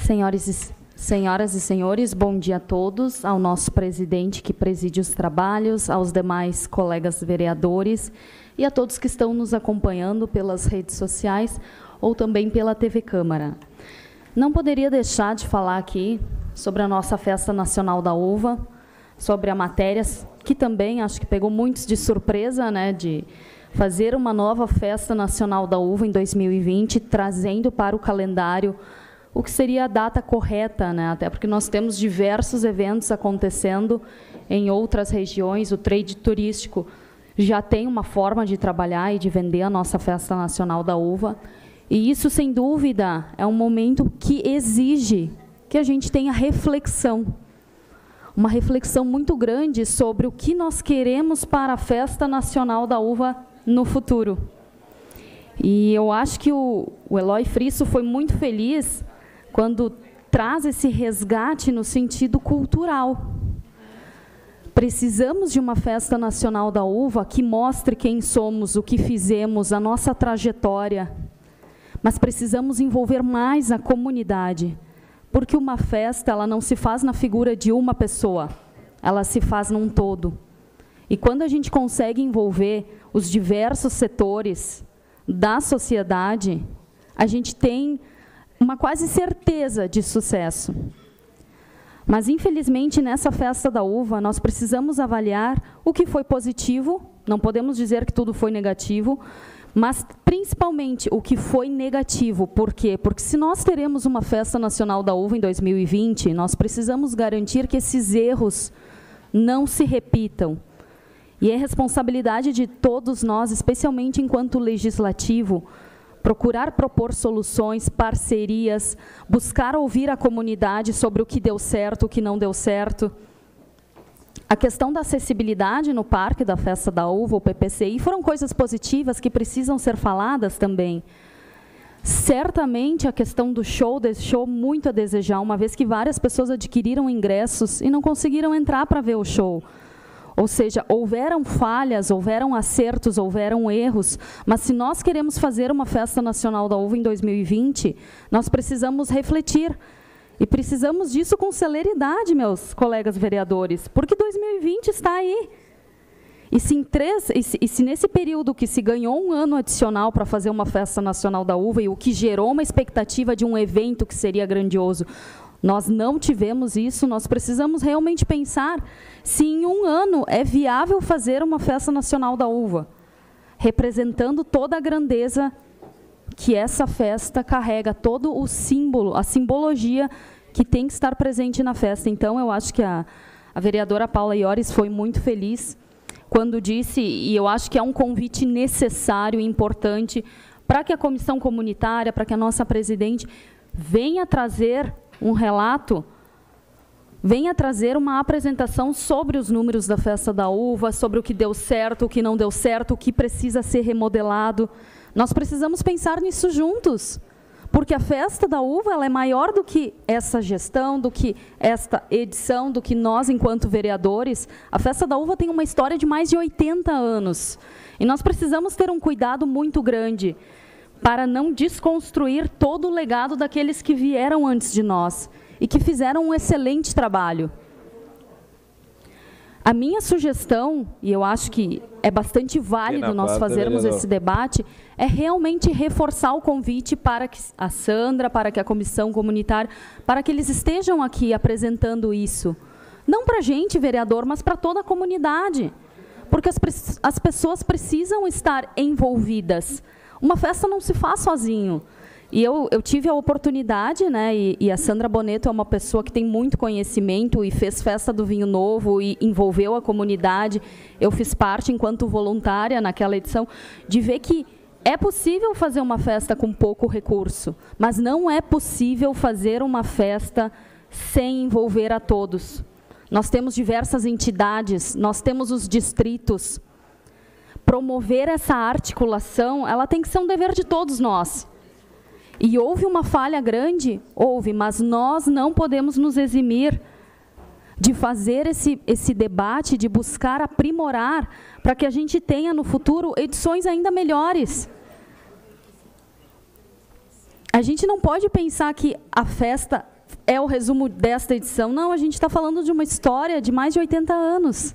Senhoras e senhores, bom dia a todos, ao nosso presidente que preside os trabalhos, aos demais colegas vereadores e a todos que estão nos acompanhando pelas redes sociais ou também pela TV Câmara. Não poderia deixar de falar aqui sobre a nossa Festa Nacional da Uva, sobre a matéria que também acho que pegou muitos de surpresa, né, de fazer uma nova Festa Nacional da Uva em 2020, trazendo para o calendário o que seria a data correta, né? Até porque nós temos diversos eventos acontecendo em outras regiões, o trade turístico já tem uma forma de trabalhar e de vender a nossa Festa Nacional da Uva, e isso, sem dúvida, é um momento que exige que a gente tenha reflexão, uma reflexão muito grande sobre o que nós queremos para a Festa Nacional da Uva no futuro. E eu acho que o Eloy Frisso foi muito feliz quando traz esse resgate no sentido cultural. Precisamos de uma Festa Nacional da Uva que mostre quem somos, o que fizemos, a nossa trajetória, mas precisamos envolver mais a comunidade, porque uma festa ela não se faz na figura de uma pessoa, ela se faz num todo. E quando a gente consegue envolver os diversos setores da sociedade, a gente tem uma quase certeza de sucesso. Mas, infelizmente, nessa Festa da Uva, nós precisamos avaliar o que foi positivo, não podemos dizer que tudo foi negativo, mas, principalmente, o que foi negativo. Por quê? Porque se nós teremos uma Festa Nacional da Uva em 2020, nós precisamos garantir que esses erros não se repitam. E é responsabilidade de todos nós, especialmente enquanto legislativo, procurar propor soluções, parcerias, buscar ouvir a comunidade sobre o que deu certo, o que não deu certo. A questão da acessibilidade no Parque da Festa da Uva, o PPCI, foram coisas positivas que precisam ser faladas também. Certamente a questão do show deixou muito a desejar, uma vez que várias pessoas adquiriram ingressos e não conseguiram entrar para ver o show. Ou seja, houveram falhas, houveram acertos, houveram erros, mas se nós queremos fazer uma Festa Nacional da Uva em 2020, nós precisamos refletir. E precisamos disso com celeridade, meus colegas vereadores, porque 2020 está aí. E se nesse período que se ganhou um ano adicional para fazer uma Festa Nacional da Uva, e o que gerou uma expectativa de um evento que seria grandioso, nós não tivemos isso, nós precisamos realmente pensar se em um ano é viável fazer uma Festa Nacional da Uva, representando toda a grandeza que essa festa carrega, todo o símbolo, a simbologia que tem que estar presente na festa. Então, eu acho que a vereadora Paula Iores foi muito feliz quando disse, e eu acho que é um convite necessário e importante para que a comissão comunitária, para que a nossa presidente venha trazer um relato, venha trazer uma apresentação sobre os números da Festa da Uva, sobre o que deu certo, o que não deu certo, o que precisa ser remodelado. Nós precisamos pensar nisso juntos, porque a Festa da Uva ela é maior do que essa gestão, do que esta edição, do que nós, enquanto vereadores. A Festa da Uva tem uma história de mais de 80 anos. E nós precisamos ter um cuidado muito grande para não desconstruir todo o legado daqueles que vieram antes de nós e que fizeram um excelente trabalho. A minha sugestão, e eu acho que é bastante válido nós fazermos esse debate, é realmente reforçar o convite para que a Sandra, para que a comissão comunitária, para que eles estejam aqui apresentando isso. Não para a gente, vereador, mas para toda a comunidade. Porque as pessoas precisam estar envolvidas. Uma festa não se faz sozinho. E eu tive a oportunidade, né, e a Sandra Boneto é uma pessoa que tem muito conhecimento e fez Festa do Vinho Novo e envolveu a comunidade. Eu fiz parte, enquanto voluntária naquela edição, de ver que é possível fazer uma festa com pouco recurso, mas não é possível fazer uma festa sem envolver a todos. Nós temos diversas entidades, nós temos os distritos. Promover essa articulação, ela tem que ser um dever de todos nós. E houve uma falha grande? Houve, mas nós não podemos nos eximir de fazer esse debate, de buscar aprimorar, para que a gente tenha no futuro edições ainda melhores. A gente não pode pensar que a festa é o resumo desta edição. Não, a gente está falando de uma história de mais de 80 anos.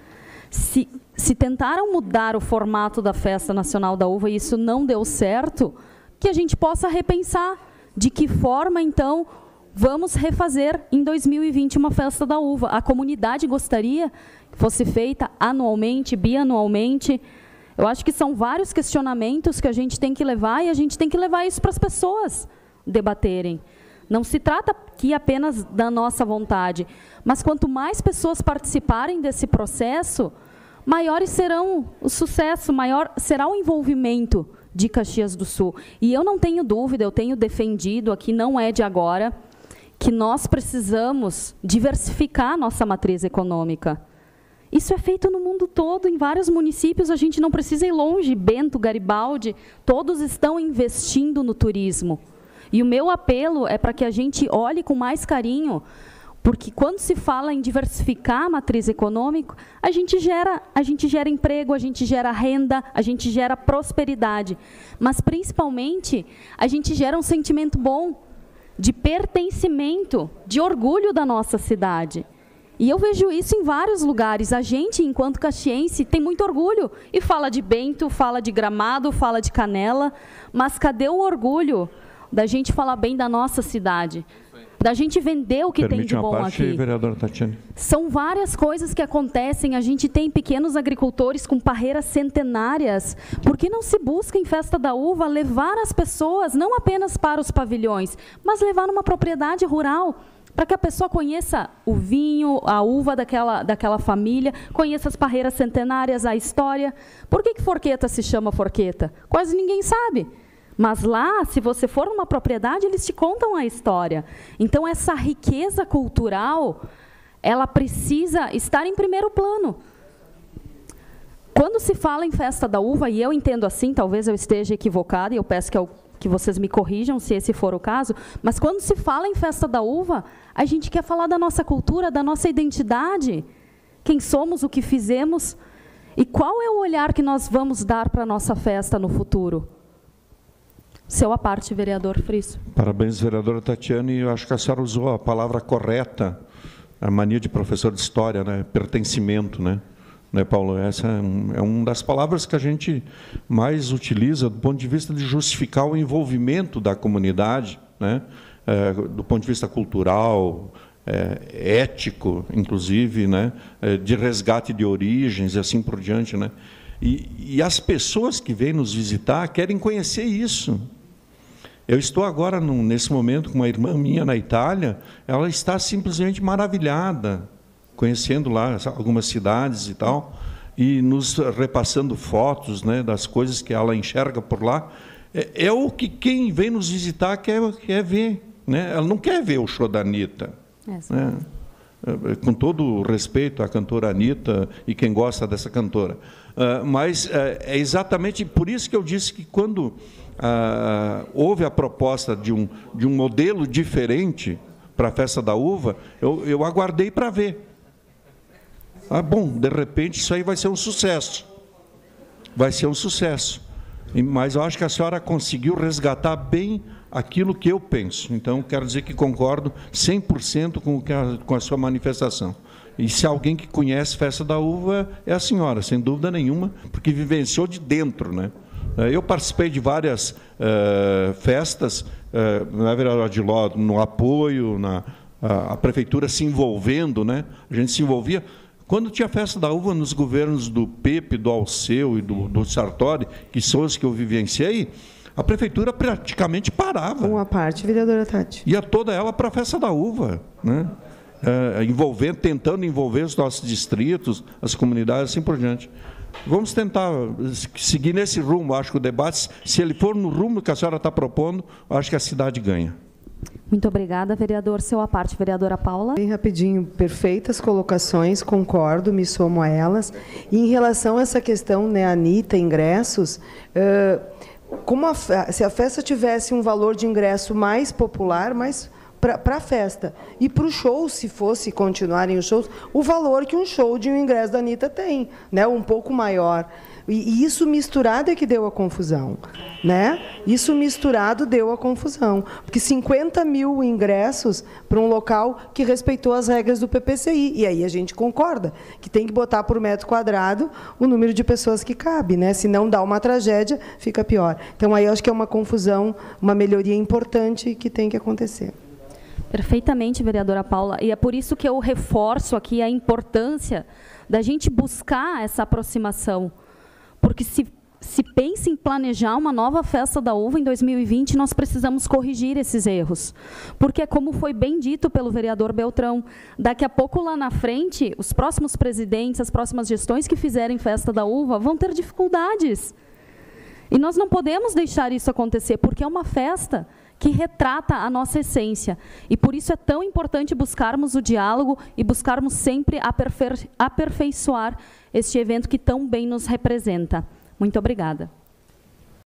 Se tentaram mudar o formato da Festa Nacional da Uva e isso não deu certo, que a gente possa repensar de que forma, então, vamos refazer em 2020 uma Festa da Uva. A comunidade gostaria que fosse feita anualmente, bianualmente. Eu acho que são vários questionamentos que a gente tem que levar e a gente tem que levar isso para as pessoas debaterem. Não se trata aqui apenas da nossa vontade, mas quanto mais pessoas participarem desse processo, maiores serão o sucesso, maior será o envolvimento de Caxias do Sul. E eu não tenho dúvida, eu tenho defendido, aqui não é de agora, que nós precisamos diversificar a nossa matriz econômica. Isso é feito no mundo todo, em vários municípios, a gente não precisa ir longe, Bento, Garibaldi, todos estão investindo no turismo. E o meu apelo é para que a gente olhe com mais carinho, porque quando se fala em diversificar a matriz econômica, a gente gera emprego, a gente gera renda, a gente gera prosperidade. Mas, principalmente, a gente gera um sentimento bom de pertencimento, de orgulho da nossa cidade. E eu vejo isso em vários lugares. A gente, enquanto caxiense, tem muito orgulho. E fala de Bento, fala de Gramado, fala de Canela. Mas cadê o orgulho da gente falar bem da nossa cidade? Da gente vender o que tem de bom aqui. Vereadora Tatiane. São várias coisas que acontecem. A gente tem pequenos agricultores com parreiras centenárias. Por que não se busca em Festa da Uva levar as pessoas, não apenas para os pavilhões, mas levar numa propriedade rural, para que a pessoa conheça o vinho, a uva daquela família, conheça as parreiras centenárias, a história. Por que Forqueta se chama Forqueta? Quase ninguém sabe. Mas lá, se você for numa propriedade, eles te contam a história. Então, essa riqueza cultural, ela precisa estar em primeiro plano. Quando se fala em Festa da Uva, e eu entendo assim, talvez eu esteja equivocada, e eu peço que vocês me corrijam se esse for o caso, mas quando se fala em Festa da Uva, a gente quer falar da nossa cultura, da nossa identidade, quem somos, o que fizemos, e qual é o olhar que nós vamos dar para a nossa festa no futuro. Seu à parte, vereador Friso. Parabéns, vereadora Tatiane. Eu acho que a senhora usou a palavra correta, a mania de professor de história, né? Pertencimento, né, Paulo? Essa é uma das palavras que a gente mais utiliza do ponto de vista de justificar o envolvimento da comunidade, né? Do ponto de vista cultural, ético, inclusive, né? De resgate de origens e assim por diante, né? E as pessoas que vêm nos visitar querem conhecer isso. Eu estou agora, nesse momento, com uma irmã minha na Itália, ela está simplesmente maravilhada, conhecendo lá algumas cidades e tal, e nos repassando fotos, né, das coisas que ela enxerga por lá. É o que quem vem nos visitar quer ver, né? Ela não quer ver o show da Anitta. Né? Com todo o respeito à cantora Anitta e quem gosta dessa cantora. Mas é exatamente por isso que eu disse que quando houve a proposta de um modelo diferente para a Festa da Uva, eu aguardei para ver. Bom, de repente isso aí vai ser um sucesso. Vai ser um sucesso. Mas eu acho que a senhora conseguiu resgatar bem aquilo que eu penso. Então, quero dizer que concordo 100% com a sua manifestação. E se alguém que conhece Festa da Uva é a senhora, sem dúvida nenhuma, porque vivenciou de dentro, né? Eu participei de várias festas, na verdade, de Ló, no apoio, a prefeitura se envolvendo, né? A gente se envolvia. Quando tinha Festa da Uva nos governos do Pepe, do Alceu e do Sartori, que são os que eu vivenciei, a prefeitura praticamente parava. Uma parte, vereadora Tati. Ia toda ela para a Festa da Uva, né? Tentando envolver os nossos distritos, as comunidades, assim por diante. Vamos tentar seguir nesse rumo. Acho que o debate, se ele for no rumo que a senhora está propondo, acho que a cidade ganha. Muito obrigada, vereador. Seu à parte, vereadora Paula. Bem rapidinho, perfeitas colocações, concordo, me somo a elas. E em relação a essa questão, né, Anitta, ingressos, se a festa tivesse um valor de ingresso mais popular, mais para a festa, e para o show, se fosse continuarem os shows, o valor que um show de um ingresso da Anitta tem, né, um pouco maior. E isso misturado é que deu a confusão, né? Isso misturado deu a confusão, porque 50 mil ingressos para um local que respeitou as regras do PPCI, e aí a gente concorda que tem que botar por metro quadrado o número de pessoas que cabe, né? Se não dá uma tragédia, fica pior. Então, aí eu acho que é uma confusão, uma melhoria importante que tem que acontecer. Perfeitamente, vereadora Paula, e é por isso que eu reforço aqui a importância da gente buscar essa aproximação, porque se pensa em planejar uma nova festa da uva em 2020, nós precisamos corrigir esses erros. Porque, como foi bem dito pelo vereador Beltrão, daqui a pouco lá na frente, os próximos presidentes, as próximas gestões que fizerem festa da uva vão ter dificuldades. E nós não podemos deixar isso acontecer, porque é uma festa que retrata a nossa essência. E por isso é tão importante buscarmos o diálogo e buscarmos sempre aperfeiçoar este evento que tão bem nos representa. Muito obrigada.